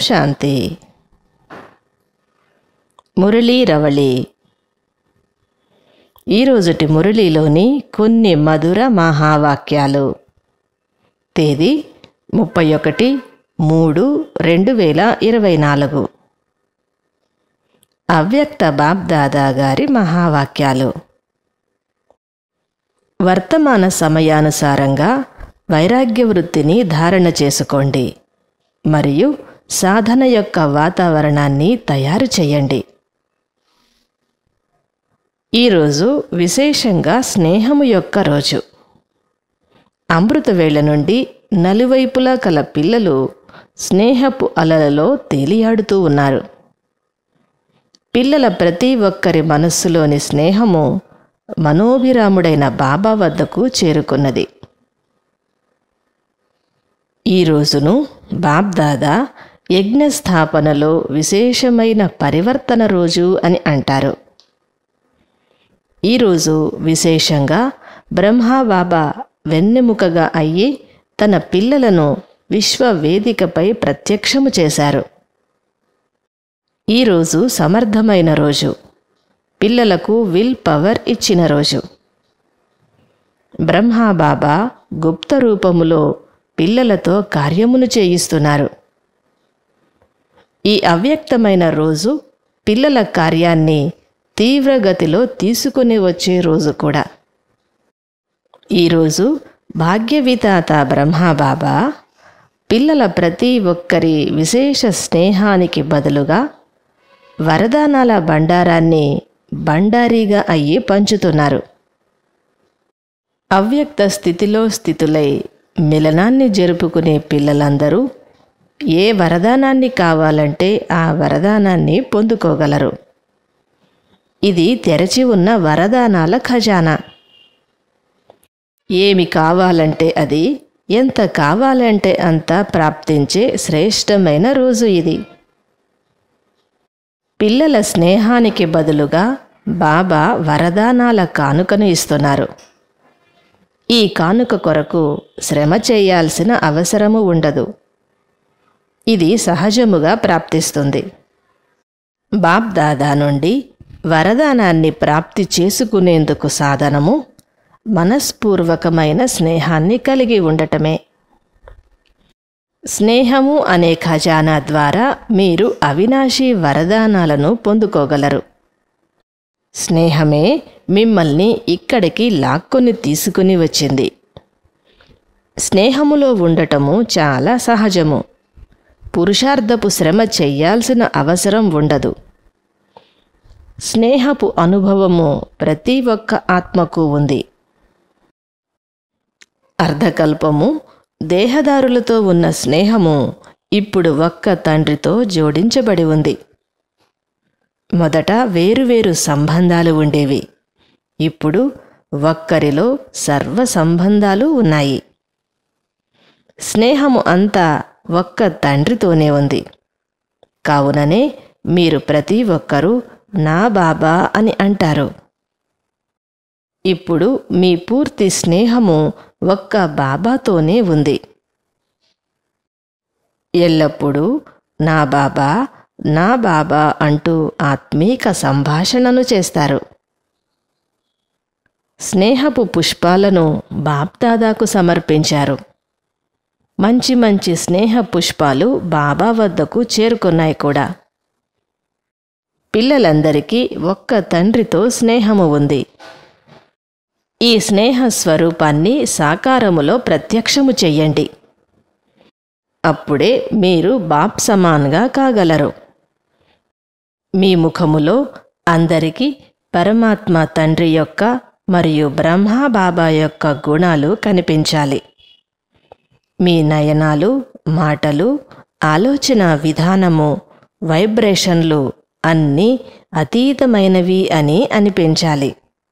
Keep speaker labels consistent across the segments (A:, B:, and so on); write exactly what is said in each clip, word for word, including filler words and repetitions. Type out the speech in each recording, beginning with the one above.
A: శాంతి. మురళీ రవళి. ఈరోజుటి మురళీలోని కొన్ని మధుర మహావాక్యాలు. తేదీ ముప్పై ఒకటి మూడు రెండు వేల ఇరవై నాలుగు. అవ్యక్త బాబ్దాదా గారి మహావాక్యాలు. వర్తమాన సమయానుసారంగా వైరాగ్య వృత్తిని ధారణ చేసుకోండి మరియు సాధన యొక్క వాతావరణాన్ని తయారు చేయండి. ఈరోజు విశేషంగా స్నేహము యొక్క రోజు. అమృతవేళ నుండి నలువైపులా కల పిల్లలు స్నేహపు అలలలో తేలియాడుతూ ఉన్నారు. పిల్లల ప్రతి ఒక్కరి మనస్సులోని స్నేహము మనోభిరాముడైన బాబా వద్దకు చేరుకున్నది. ఈ రోజును బాబ్దాదా యజ్ఞస్థాపనలో విశేషమైన పరివర్తన రోజు అని అంటారు. ఈరోజు విశేషంగా బ్రహ్మబాబా వెన్నెముకగా అయ్యి తన పిల్లలను విశ్వవేదికపై ప్రత్యక్షము చేశారు. ఈరోజు సమర్థమైన రోజు. పిల్లలకు విల్ పవర్ ఇచ్చిన రోజు. బ్రహ్మబాబా గుప్త రూపములో పిల్లలతో కార్యమును చేయిస్తున్నారు. ఈ అవ్యక్తమైన రోజు పిల్లల కార్యాన్ని తీవ్రగతిలో తీసుకుని వచ్చే రోజు కూడా. ఈరోజు భాగ్యవితాత బ్రహ్మబాబా పిల్లల ప్రతి ఒక్కరి విశేష స్నేహానికి బదులుగా వరదానాల బండారాన్ని బండారీగా అయ్యి పంచుతున్నారు. అవ్యక్త స్థితిలో స్థితులై మిలనాన్ని జరుపుకునే పిల్లలందరూ ఏ వరదానాన్ని కావాలంటే ఆ వరదానాన్ని పొందుకోగలరు. ఇది తెరచి ఉన్న వరదానాల ఖజానా. ఏమి కావాలంటే అది, ఎంత కావాలంటే అంత ప్రాప్తించే శ్రేష్టమైన రోజు ఇది. పిల్లల స్నేహానికి బదులుగా బాబా వరదానాల కానుకను ఇస్తున్నారు. ఈ కానుక కొరకు శ్రమ చేయాల్సిన అవసరము ఉండదు. ఇది సహజముగా ప్రాప్తిస్తుంది. బాబ్దాదా నుండి వరదానాన్ని ప్రాప్తి చేసుకునేందుకు సాధనము మనస్పూర్వకమైన స్నేహాన్ని కలిగి ఉండటమే. స్నేహము అనే ఖజానా ద్వారా మీరు అవినాశీ వరదానాలను పొందుకోగలరు. స్నేహమే మిమ్మల్ని ఇక్కడికి లాక్కొని తీసుకుని వచ్చింది. స్నేహములో ఉండటము చాలా సహజము. పురుషార్థపు శ్రమ చెయ్యాల్సిన అవసరం ఉండదు. స్నేహపు అనుభవము ప్రతి ఒక్క ఆత్మకు ఉంది. అర్ధకల్పము దేహదారులతో ఉన్న స్నేహము ఇప్పుడు ఒక్క తండ్రితో జోడించబడి ఉంది. మొదట వేరువేరు సంబంధాలు ఉండేవి. ఇప్పుడు ఒక్కరిలో సర్వ సంబంధాలు ఉన్నాయి. స్నేహము అంతా ఒక్క తండ్రితోనే ఉంది. కావుననే మీరు ప్రతి ఒక్కరూ నా బాబా అని అంటారు. ఇప్పుడు మీ పూర్తి స్నేహము ఒక్క బాబాతోనే ఉంది. ఎల్లప్పుడూ నా బాబా నా బాబా అంటూ ఆత్మీక సంభాషణను చేస్తారు. స్నేహపు పుష్పాలను బాబ్దాదాకు సమర్పించారు. మంచి మంచి స్నేహ పుష్పాలు బాబా వద్దకు చేరుకున్నాయి కూడా. పిల్లలందరికీ ఒక్క తండ్రితో స్నేహము ఉంది. ఈ స్నేహ స్వరూపాన్ని సాకారములో ప్రత్యక్షము చెయ్యండి. అప్పుడే మీరు బాప్ సమాన్గా కాగలరు. మీ ముఖములో అందరికీ పరమాత్మ తండ్రి యొక్క మరియు బ్రహ్మ బాబా యొక్క గుణాలు కనిపించాలి. మీ నయనాలు, మాటలు, ఆలోచన విధానము, వైబ్రేషన్లు అన్నీ అతీతమైనవి అని అనిపించాలి.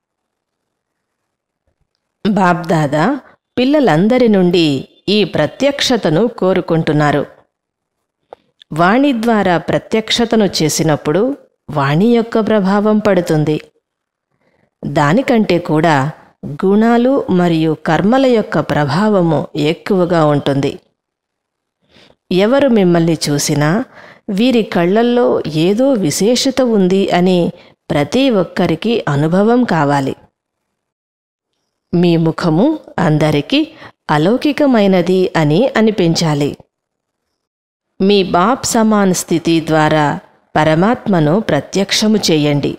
A: బాబ్దాదా పిల్లలందరి నుండి ఈ ప్రత్యక్షతను కోరుకుంటున్నారు. వాణి ద్వారా ప్రత్యక్షతను చేసినప్పుడు వాణి యొక్క ప్రభావం పడుతుంది. దానికంటే కూడా గుణాలు మరియు కర్మల యొక్క ప్రభావము ఎక్కువగా ఉంటుంది. ఎవరు మిమ్మల్ని చూసినా వీరి కళ్ళల్లో ఏదో విశేషత ఉంది అని ప్రతి ఒక్కరికి అనుభవం కావాలి. మీ ముఖము అందరికీ అలౌకికమైనది అని అనిపించాలి. మీ బాప్ సమాన్ స్థితి ద్వారా పరమాత్మను ప్రత్యక్షము చేయండి.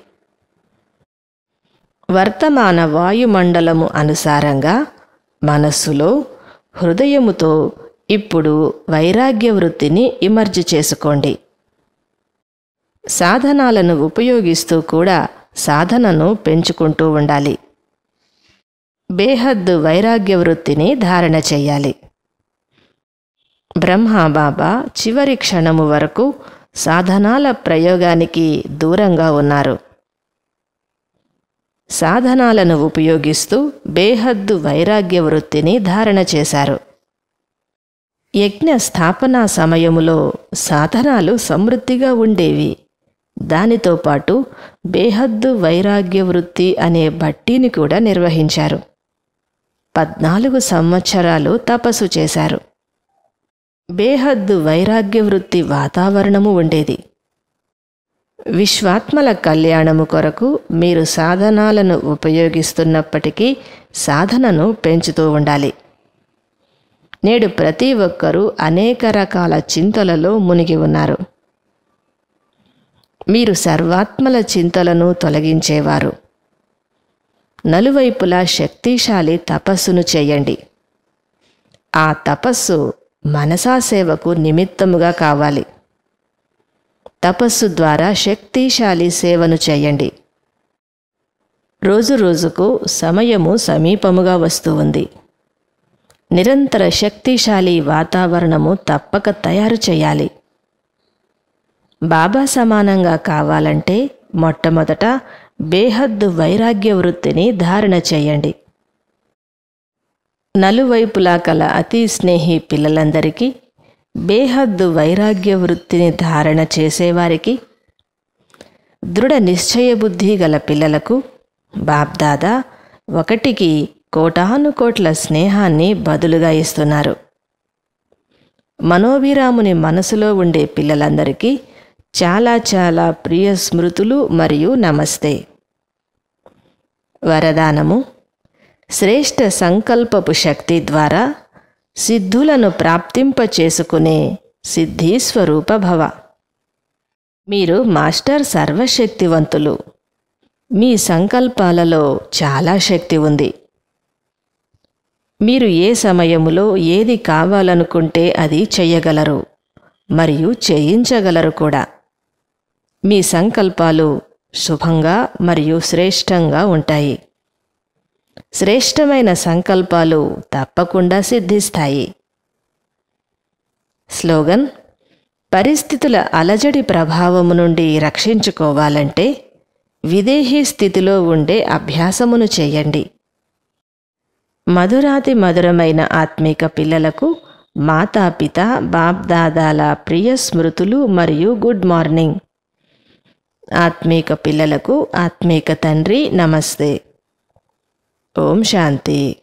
A: వర్తమాన వాయుమండలము అనుసారంగా మనస్సులో, హృదయముతో ఇప్పుడు వైరాగ్య వృత్తిని ఇమర్జ్ చేసుకోండి. సాధనాలను ఉపయోగిస్తూ కూడా సాధనను పెంచుకుంటూ ఉండాలి. బేహద్దు వైరాగ్య వృత్తిని ధారణ చెయ్యాలి. బ్రహ్మబాబా చివరి క్షణము వరకు సాధనాల ప్రయోగానికి దూరంగా ఉన్నారు. సాధనాలను ఉపయోగిస్తూ బేహద్దు వైరాగ్య వృత్తిని ధారణ చేశారు. యజ్ఞ స్థాపనా సమయములో సాధనాలు సమృద్ధిగా ఉండేవి. దానితో పాటు బేహద్దు వైరాగ్య వృత్తి అనే బట్టీని కూడా నిర్వహించారు. పద్నాలుగు సంవత్సరాలు తపస్సు చేశారు. బేహద్దు వైరాగ్య వృత్తి వాతావరణము ఉండేది. విశ్వాత్మల కళ్యాణము కొరకు మీరు సాధనాలను ఉపయోగిస్తున్నప్పటికీ సాధనను పెంచుతూ ఉండాలి. నేడు ప్రతి ఒక్కరూ అనేక రకాల చింతలలో మునిగి ఉన్నారు. మీరు సర్వాత్మల చింతలను తొలగించేవారు. నలువైపులా శక్తిశాలి తపస్సును చేయండి. ఆ తపస్సు మనసా సేవకు నిమిత్తముగా కావాలి. తపస్సు ద్వారా శక్తిశాలి సేవను చేయండి. రోజు రోజుకు సమయము సమీపముగా వస్తూ ఉంది. నిరంతర శక్తిశాలి వాతావరణము తప్పక తయారు చేయాలి. బాబా సమానంగా కావాలంటే మొట్టమొదట బేహద్దు వైరాగ్య వృత్తిని ధారణ చేయండి. నలువైపులా కల అతి స్నేహి పిల్లలందరికీ, బేహద్దు వైరాగ్య వృత్తిని ధారణ చేసేవారికి, దృఢ నిశ్చయబుద్ధి గల పిల్లలకు బాప్దాదా ఒకటికి కోటాను కోట్ల స్నేహాన్ని బదులుగా ఇస్తున్నారు. మనోభిరాముని మనసులో ఉండే పిల్లలందరికీ చాలా చాలా ప్రియ స్మృతులు మరియు నమస్తే. వరదానము: శ్రేష్ఠ సంకల్పపు శక్తి ద్వారా సిద్ధులను ప్రాప్తింపచేసుకునే సిద్ధీస్వరూప భవ. మీరు మాస్టర్ సర్వశక్తివంతులు. మీ సంకల్పాలలో చాలా శక్తి ఉంది. మీరు ఏ సమయములో ఏది కావాలనుకుంటే అది చెయ్యగలరు మరియు చేయించగలరు కూడా. మీ సంకల్పాలు శుభంగా మరియు శ్రేష్టంగా ఉంటాయి. శ్రేష్టమైన సంకల్పాలు తప్పకుండా సిద్ధిస్తాయి. స్లోగన్: పరిస్థితుల అలజడి ప్రభావము నుండి రక్షించుకోవాలంటే విదేహీ స్థితిలో ఉండే అభ్యాసమును చేయండి. మధురాతి మధురమైన ఆత్మీక పిల్లలకు మాతాపిత బాప్దాదాల ప్రియ స్మృతులు మరియు గుడ్ మార్నింగ్. ఆత్మీక పిల్లలకు ఆత్మీక తండ్రి నమస్తే. ఓం శాంతి.